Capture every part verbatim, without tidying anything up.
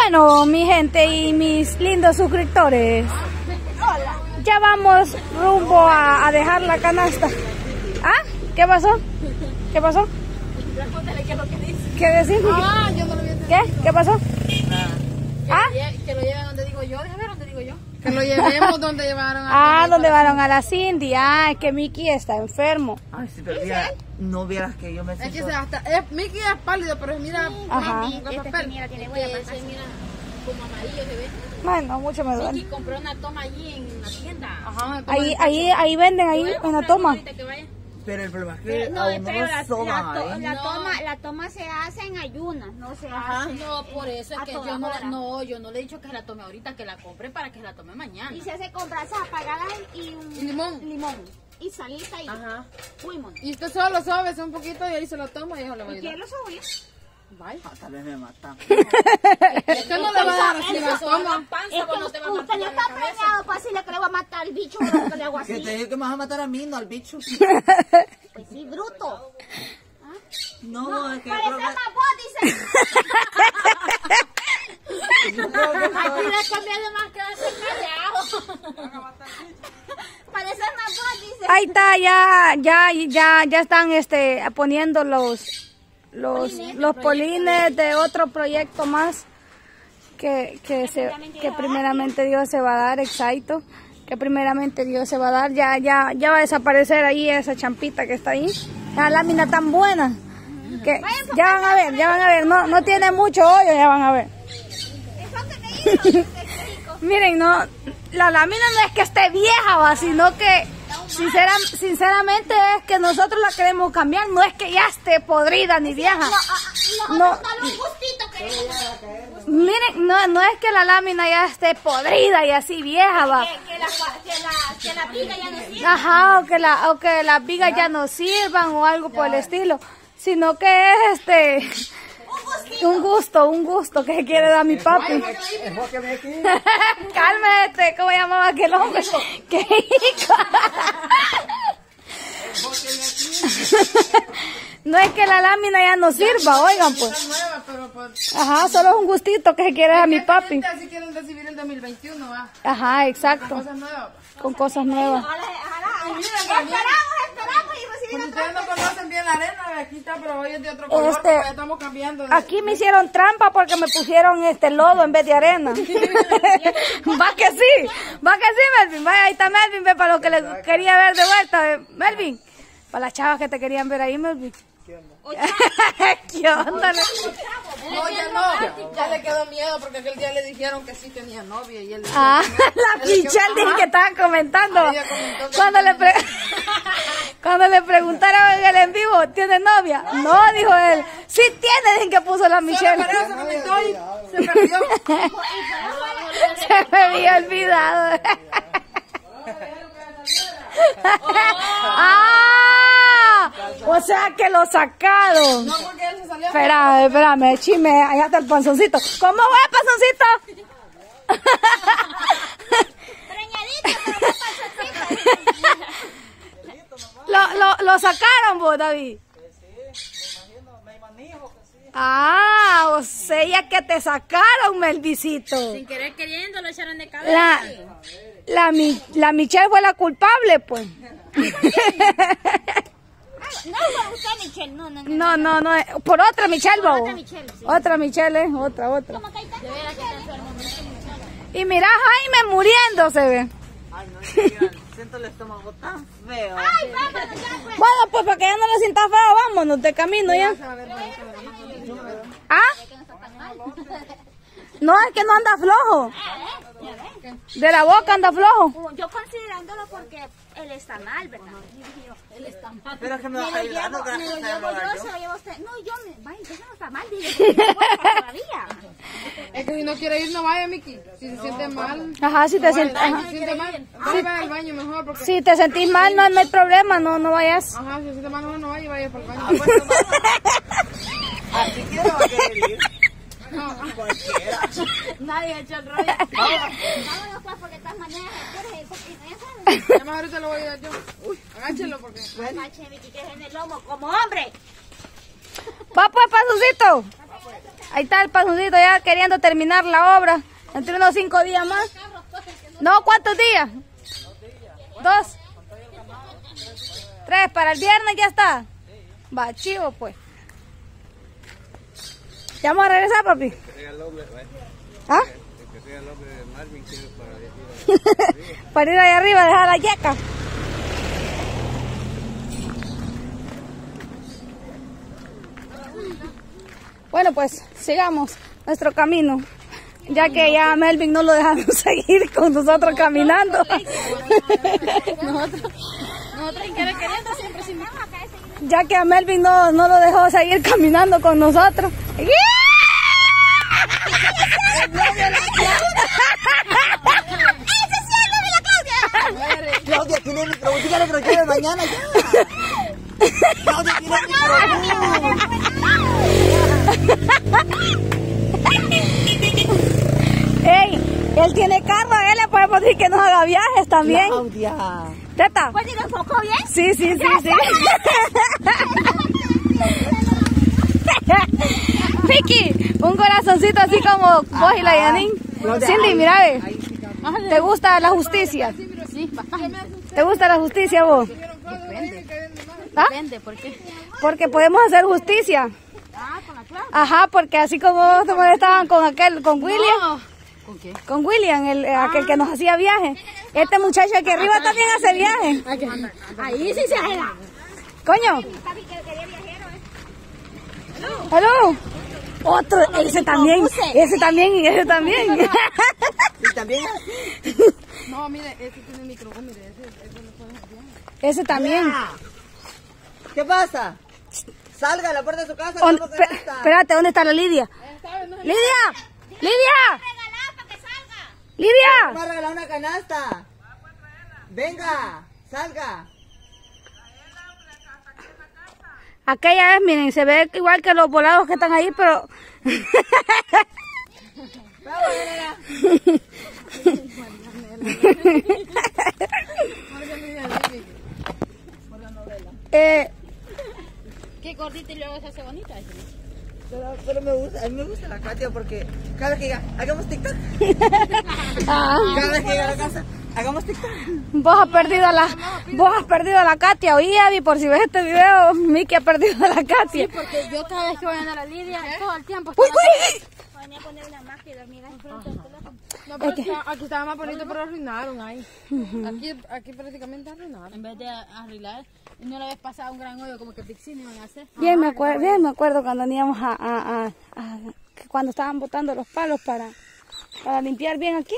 Bueno, mi gente y mis lindos suscriptores, ya vamos rumbo a, a dejar la canasta. ¿Ah? ¿Qué pasó? ¿Qué pasó? ¿Qué decís? Ah, yo no lo vi. ¿Qué? ¿Qué pasó? ¿Ah? Que lo lleven donde digo yo, déjame ver donde digo yo. Que lo llevemos donde llevaron a... Ah, donde llevaron a la Cindy. Ah, es que Mickey está enfermo. Ay, si te viera, no vieras que yo me siento... siento... Es que hasta, es, Mickey es pálido, pero mira, ajá. Con este papel. mira, tiene huella, se mira como amarillo, se ve. Bueno, mucho me duele. Mickey compró una toma allí en la tienda. Ajá. Ahí, ahí, ahí venden, ahí, en la toma. Pero el problema es que no, aún pero no la, toman la, to, ahí. la, No. toma, la toma se hace en ayunas, no se Ajá. hace. No, por eso es a que toda yo no, hora. no, yo no le he dicho que la tome ahorita, que la compre para que la tome mañana. Y se hace con brasas apagadas y un Y limón. limón. Y salita y Ajá. fuimos. Y usted solo sobe un poquito y ahí se lo toma y eso le va a ¿Y ayudar. quién lo subió? Bye. Ah, tal vez me matan. Es que no le va a dar así la toma. Es que usted no está preñado para decirle que le va a matar el bicho o que le hago Que así. te digo que me vas a matar a mí, no al bicho. Pues sí, bruto. No, No, es que... parece creo que- más vos, dice. yo creo que Aquí no- le cambié de más que hacer callado. Parece más vos, dice. Ahí está, ya, ya, ya, ya están este, poniendo los, los, los polines de otro proyecto más que, que, se, que primeramente Dios se va a dar, exacto, que primeramente Dios se va a dar, ya, ya, ya va a desaparecer ahí esa champita que está ahí, la lámina tan buena, que ya van a ver, ya van a ver, no, no tiene mucho hoyo, ya van a ver. Miren, no, la lámina no es que esté vieja, va, sino que sincera, sinceramente es que nosotros la queremos cambiar, no es que ya esté podrida ni vieja. No, miren, no, no es que la lámina ya esté podrida y así vieja, va. Que, que, la, que, la, que la viga ya no sirve. Ajá, o que, la, o que las vigas ya no sirvan o algo por el estilo, sino que es este... Un gusto, un gusto que se quiere dar mi papi. Cálmate, ¿cómo llamaba aquel hombre? ¿Qué hijo? No es que la lámina ya no sirva, oigan pues. nueva, pero pues... Ajá, solo es un gustito que se quiere dar mi papi. Así quieren recibir el dos mil veintiuno, va. Ajá, exacto. Cosas nuevas. Con cosas nuevas. Ojalá, ojalá. Mira, Esperamos, esperamos y Pues recibimos ustedes no conocen bien la arena, aquí está, pero hoy es de otro color, Este, porque ya estamos cambiando. de- Aquí me hicieron trampa porque me pusieron este lodo en vez de arena. Va que sí, va que sí, Melvin. Vaya, ahí está Melvin, ve para lo que le quería ver de vuelta. Melvin, para las chavas que te querían ver ahí, Melvin. ¿Qué onda? No, ya no, ya le quedó miedo porque aquel día le dijeron que sí tenía novia y él... Ah, la Michelle dije que estaban comentando. Ella comentó que Cuando le, pre- Cuando le preguntaron en el en vivo, ¿tiene novia? No, dijo él. Sí tiene, dije que puso la Michelle. Solo para eso comentó y se perdió. Se me había olvidado. ¡Ah! O sea que lo sacaron. No, porque él se salió. Espérame, espérame, chime, allá está el panzoncito. ¿Cómo va el panzoncito? preñadita, pero no panzoncita. Lo, lo, lo sacaron vos, David. Ah, o sea que te sacaron, Melvicito. Sin querer queriendo lo echaron de cabeza. La, la, Mi- la Michelle fue la culpable, pues. No, no, usted Michelle, no, no, no. No, no, no, eh, por otra Michelle, Por bobo. otra Michelle, sí. Otra Michelle, eh, otra, otra. ¿Cómo que ahí está? De veras que está enfermo, Y mira Jaime muriéndose, ve. Ay, no, es que mira, siento el estómago tan feo. Ay, vámonos ya, pues. Bueno, pues para que ya no le sienta feo, vámonos de camino ya. ¿Ah? No, es que no anda flojo. De la boca anda flojo. Yo considerándolo porque él está mal, ¿verdad? Y dije yo, él está mal. Pero es que me Me vas lo ayudando, llevo, que me lo la llevo cosa yo, se lo llevo usted. No, yo, me, vaya, eso no está mal, dije, todavía. Es que si no quiere ir, no vaya, Miki. Si se siente mal, Ajá, si te, sient- si ajá. se siente mal, vaya al baño mejor. Porque... Si te sentís mal, no, no hay problema, no, no vayas. Ajá, si se siente mal, mejor no vaya y vaya para el baño. Ah, pues, no, no. Así que no va a querer ir. Cualquiera. Nadie ha hecho el rollo. Vámonos pues, porque de todas maneras, ¿quieres? Ya sabes. Además, ahorita lo voy a ayudar yo. Uy, agáchelo porque... Mache, Vicky, que es en el lomo, como hombre. Va pues, panzoncito. Ahí está el pasoncito ya queriendo terminar la obra. Entre unos cinco días más. No, ¿cuántos días? Dos. Tres. Para el viernes ya está. Va, chivo pues. ¿Ya vamos a regresar, papi? ¿Ah? Para ir allá arriba, dejar la yeca. Bueno, pues sigamos nuestro camino, ya que ya a Melvin no lo dejamos seguir con nosotros caminando. Nosotros, nosotros queriendo siempre sin Ya que a Melvin no, no lo dejó seguir caminando con nosotros. Claudia tiene microbús, dígale que lo lleve mañana ya. Claudia tiene microbús. Ey, él tiene carro, él le podemos decir que nos haga viajes también. Claudia. ¿Teta? ¿Pues ir un poco bien? Sí, sí, sí, sí. Vicky, un corazoncito así como vos y la Yanin. Cindy, mira, ve. ¿Te gusta la justicia? Sí, bastante. ¿Te gusta la justicia vos? ¿Ah? Depende, ¿por qué? Porque podemos hacer justicia. Ah, con la clave. Ajá, porque así como vos te molestaban con aquel, con William. No. ¿Con qué? Con William, el, aquel que nos hacía viaje. Este muchacho aquí arriba también hace viaje. Ahí sí se hace. Coño. Hello. Otro, ese también, ese también y ese también. Y también. No, mire, ese tiene micrófono, mire, ese, ese no puede hacer bien. Ese también. ¿Qué pasa? Salga a la puerta de su casa. ¿Dónde- vamos a pe- esta. Espérate, ¿dónde está la Lidia? ¡Lidia! ¡Lidia! ¡Lidia! Vamos a regalar una canasta. Venga, salga. Aquella es, miren, se ve igual que los volados que están ahí, pero... eh, Qué gordita y luego se hace bonita. Pero, pero me gusta, a mí me gusta la Katia porque cada vez que diga, hagamos TikTok. ah, Cada vez que llegue a la casa, hagamos TikTok. vos has perdido a la, vos has perdido a la Katia. Oí, Abby, por si ves este video, Miki ha perdido a la Katia. Porque yo cada vez que voy a andar a Lidia, todo el tiempo... Uy, uy. Venía a poner una máquina y dormir enfrente del teléfono. No, pero está- aquí estaba más bonito, pero arruinaron ahí. Aquí, aquí prácticamente arruinaron. En vez de arreglar, no la vez pasada un gran hoyo como que Pixini iban a hacer. Bien me acuerdo, bien me acuerdo cuando íbamos a, a, a, a- que cuando estaban botando los palos para, para limpiar bien aquí,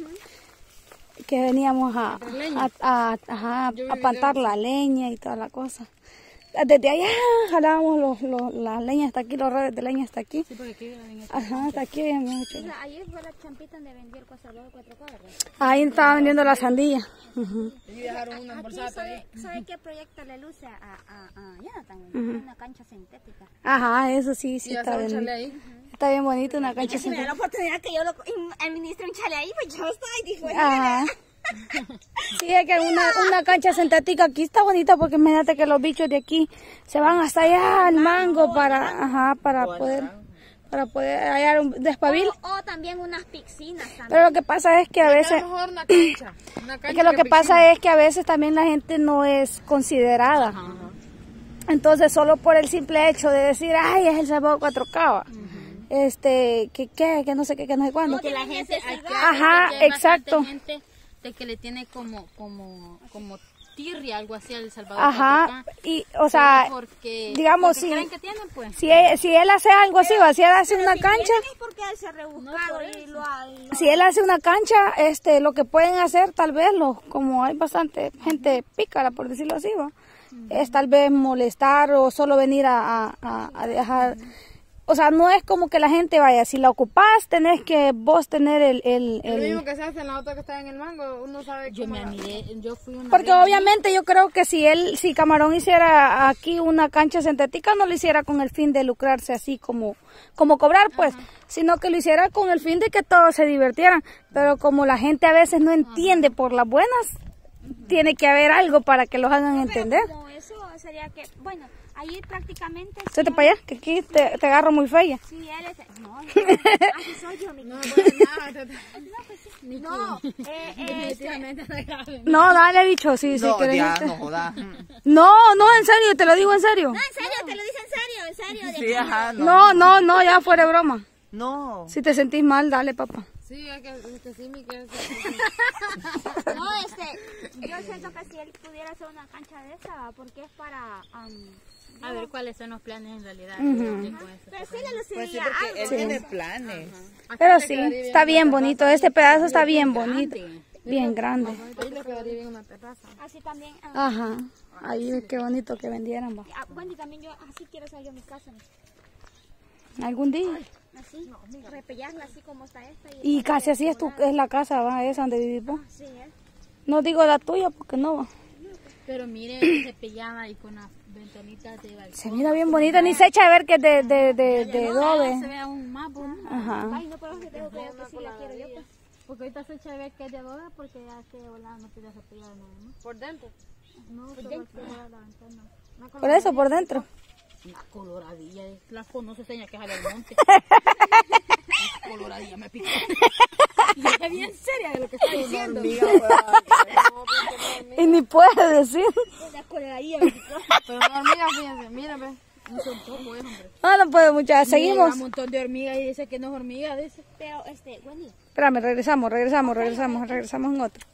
que veníamos a, a, a, ajá, a plantar la leña y toda la cosa. Desde allá jalábamos los, los, las leñas hasta aquí, los redes de leña hasta aquí. Sí, porque aquí en este- Ajá, hasta aquí habíamos hecho. Mira, ayer fue la champita donde vendí el conservador de cuatro cuadras. Ahí estaba vendiendo la sandía. Ujú. Ellos dejaron una embolsada Aquí, ¿sabe, ahí. ¿sabe qué proyecto le luce a, a, a Jonathan? Una cancha sintética. Ajá, eso sí, sí Y está hacer un chale bien. ahí. Está bien bonito, una cancha Si me da sintética. la oportunidad que yo lo administre un chale ahí, pues yo estoy, dijo. Ajá. Sí, es que una, una cancha sintética aquí está bonita porque imagínate que los bichos de aquí se van hasta allá al mango para, ajá, para poder, para poder hallar un despabil. O, o también unas piscinas también. Pero lo que pasa es que a A veces, lo mejor una cancha. Una cancha es que lo que piscina. pasa es que a veces también la gente no es considerada. Entonces solo por el simple hecho de decir, ay, es el Salvador Cuatro Cava. Este, que qué, que no sé qué, que no sé cuándo. Que la gente, hay que- Ajá, hay exacto. bastante gente de que le tiene como, como, como tirria, algo así al Salvador. Ajá, y, o sea, porque, digamos, porque si- creen que tienen, pues. si él, si él hace algo así, o si él hace una cancha, Es porque él se ha rebuscado y lo ha... lo- si él hace una cancha, este, lo que pueden hacer tal vez, los, como hay bastante gente pícara, por decirlo así, ¿va? Es tal vez molestar o solo venir a, a- a- a dejar, o sea, no es como que la gente vaya, si la ocupás tenés que vos tener el, el, Es lo el- mismo que se hace en la otra que está en el mango, uno sabe Yo cómo me la- miré, yo fui una porque vez- obviamente yo creo que si él, si Camarón hiciera aquí una cancha sintética, no lo hiciera con el fin de lucrarse así como, como cobrar, pues, sino que lo hiciera con el fin de que todos se divirtieran. Pero como la gente a veces no entiende por las buenas, tiene que haber algo para que los hagan entender. Como eso sería que, bueno, Ahí prácticamente... Vete para allá, que aquí te, te agarro muy fea. Sí, él es... No, así soy yo, mi No, pues nada. No, eh, eh, este- No, dale, bicho, sí, sí. No, querés ya, irte. no jodas. No, no, en serio, te lo digo en serio. No, en serio, te lo dice en serio, en serio. de Sí, aquí. ajá, no. No, no, no, ya fuera de broma. No. Si te sentís mal, dale, papá. Sí, es que, es que sí, mi que No, este, yo siento que si él pudiera hacer una cancha de esa, porque es para... Um, A ver cuáles son los planes en realidad. Ujú. pero sí le Pues sí, luciría porque algo. él tiene planes. Pero sí, está bien bonito. Este pedazo está bien bonito. Bien grande. ahí le quedaría bien una terraza. Así también... ah, Ajá. Ahí, qué bonito que vendieran, va. ah, bueno, y también yo así quiero hacer yo mi casa. Algún día. Así, repellarla así como está esta. Y, Y casi así es, tu, es la casa, va, esa donde vivís vos. sí, ¿eh? No digo la tuya porque no va. Pero miren, cepillada y con las ventanitas de balcón. Se mira bien bonita, ni se echa a ver que es de, de, de, de Se adobe. ve aún más bonito. Ajá. Ay, no, pero que tengo que ver que sí la quiero yo, pues. Porque ahorita se echa a ver que es de adobe porque ya que volada no tiene cepillada nada más. Por dentro. No, solo que volada la ventana. Por eso, por dentro. Una coloradilla, la conoce seña que sale del monte. Coloradilla me picó. Y es bien seria de lo que está diciendo. Y ni puede decir. La coloradilla me picó. Pero la hormiga, fíjense, mira, ve. No son poco, es hombre. No, no puede muchachas. Mira, Seguimos. un montón de hormigas y dice que no es hormiga, dice. Pero, este, Wendy, Espérame, regresamos, regresamos, regresamos, regresamos en otro.